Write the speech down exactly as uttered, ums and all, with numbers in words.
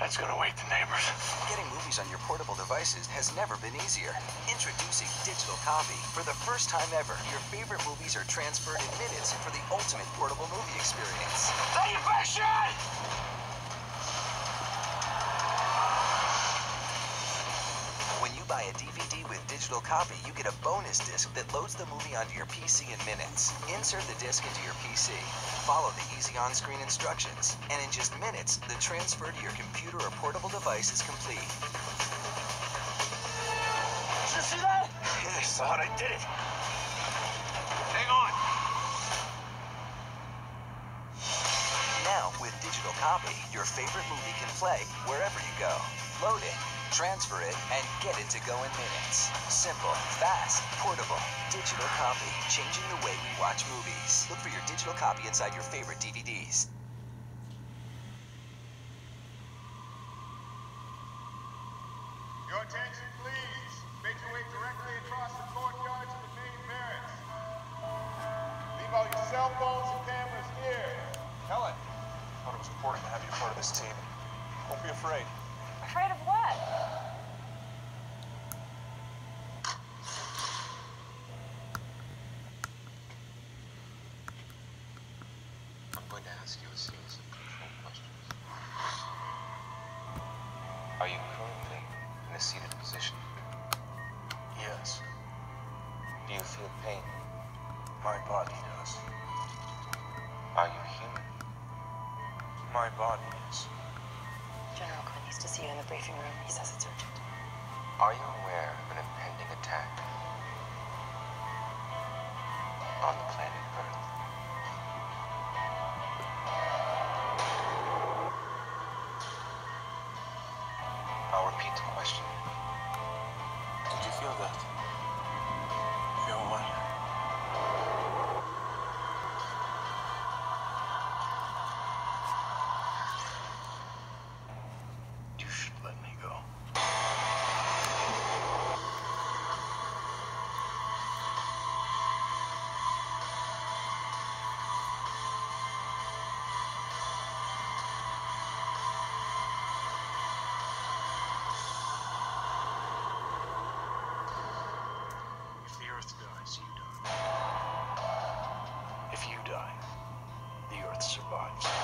That's gonna wake the neighbors. Getting movies on your portable devices has never been easier. Introducing Digital Copy. For the first time ever, your favorite movies are transferred in minutes for the ultimate portable movie experience. Lady Fashion! When you buy a D V D with Digital Copy, you get a bonus disc that loads the movie onto your P C in minutes. Insert the disc into your P C, follow the easy on-screen instructions, and in just minutes, the transfer to your computer or portable device is complete. Did you see that? Yeah, I saw it. I did it. Hang on. Now, with Digital Copy, your favorite movie can play wherever you go. Load it, transfer it, and get it to go in minutes. Simple, fast, portable. Digital Copy, changing the way we watch movies. Look for your Digital Copy inside your favorite D V Ds. Your attention, please. Make your way directly across the courtyard to the main barracks. Leave all your cell phones and cameras here. Helen, I thought it was important to have you part of this team. Don't be afraid. Afraid of what? I'm going to ask you a series of control questions. Are you currently in a seated position? Yes. Do you feel pain? My body does. Are you human? My body is. General Quinn needs to see you in the briefing room. He says it's urgent. Are you aware of an impending attack on the planet Earth? I'll repeat the question. Did you feel that? Feel what? You should let me go. If the Earth dies, you die. If you die, the Earth survives.